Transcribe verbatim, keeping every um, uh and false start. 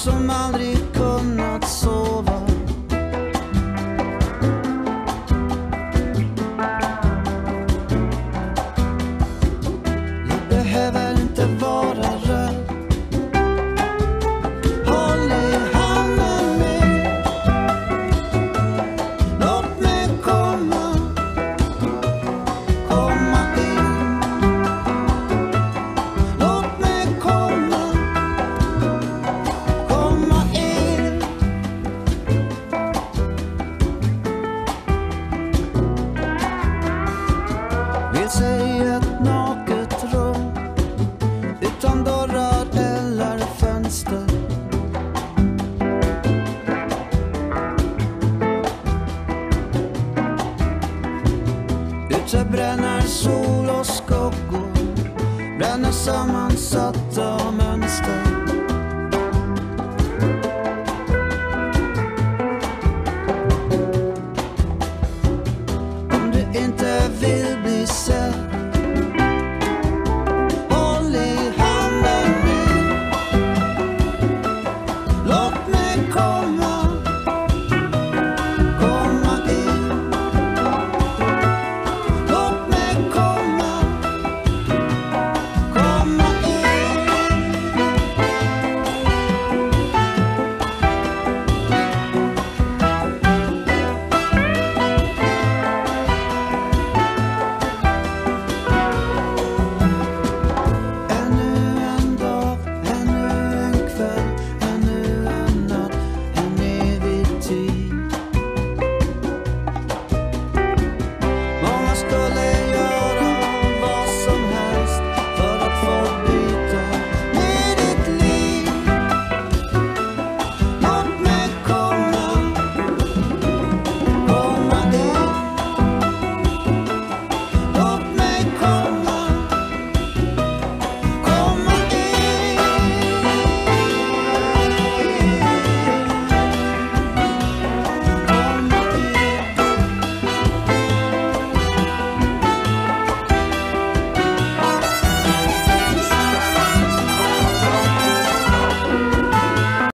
som aldrig kunnat sova. Jag behöver inte vara rädd. Håll i handen min. Låt mig komma, komma in. Låt mig komma, komma in. Vill säga ett naket rum utan dörrar eller fönster. Ute bränner sol och skuggor, bränner sammansatta